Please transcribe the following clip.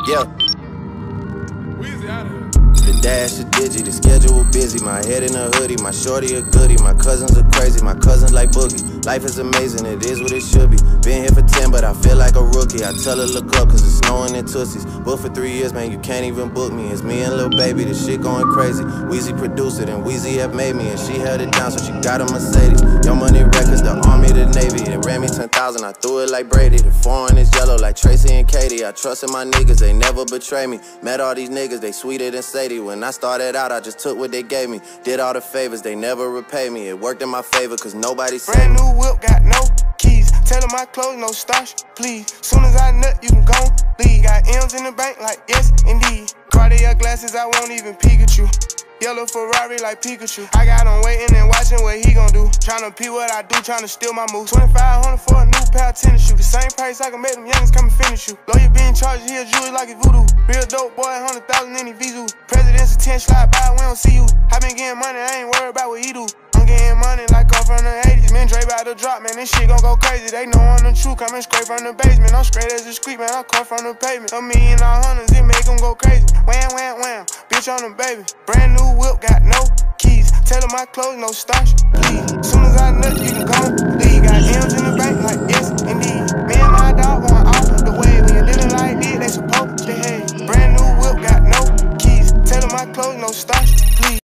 Yeah. Weezy out of here. The dash a digi, the schedule busy. My head in a hoodie, my shorty a goodie. My cousins are crazy, my cousins like Boogie. Life is amazing, it is what it should be. Been here for 10, but I feel like a rookie. I tell her look up, cause it's snowing in Tootsies. Booked for 3 years, man, you can't even book me. It's me and Lil Baby, this shit going crazy. Weezy produced it, and Weezy have made me. And she held it down, so she got a Mercedes. Young Money Records, the Army, the Navy. They ran me 10,000, I threw it like Brady. The foreign is yellow like Tracy and Katie. I trusted my niggas, they never betray me. Met all these niggas, they sweeter than Sadie. When I started out, I just took what they gave me. Did all the favors, they never repay me. It worked in my favor, cause nobody saved me. Brand new whip, got no keys. Tell her my clothes, no starch, please. Soon as I nut, you can go leave. Got M's in the bank, like yes, indeed. Cartier glasses, I won't even peek at you. Yellow Ferrari like Pikachu. I got him waiting and watching what he gon' do. Tryna pee what I do, tryna steal my moves. 2,500 for a new pair of tennis shoes. The same price I can make them youngins come and finish you. Lawyer being charged, he a jewelry like a voodoo. Real dope boy, 100,000 in his Vizu. President's attention, slide by, we don't see you. I been getting money, I ain't worried about what he do. I'm getting money like I'm from the 80s. Man, Dre about to drop, man, this shit gon' go crazy. They know I'm the truth, coming straight from the basement. I'm straight as a street, man, I come from the pavement. A million all hundreds, it make them go crazy. Wham, wham, wham, bitch on the baby. Brand new whip, got no keys. Tell her my clothes, no starch, please. Soon as I nut, you can go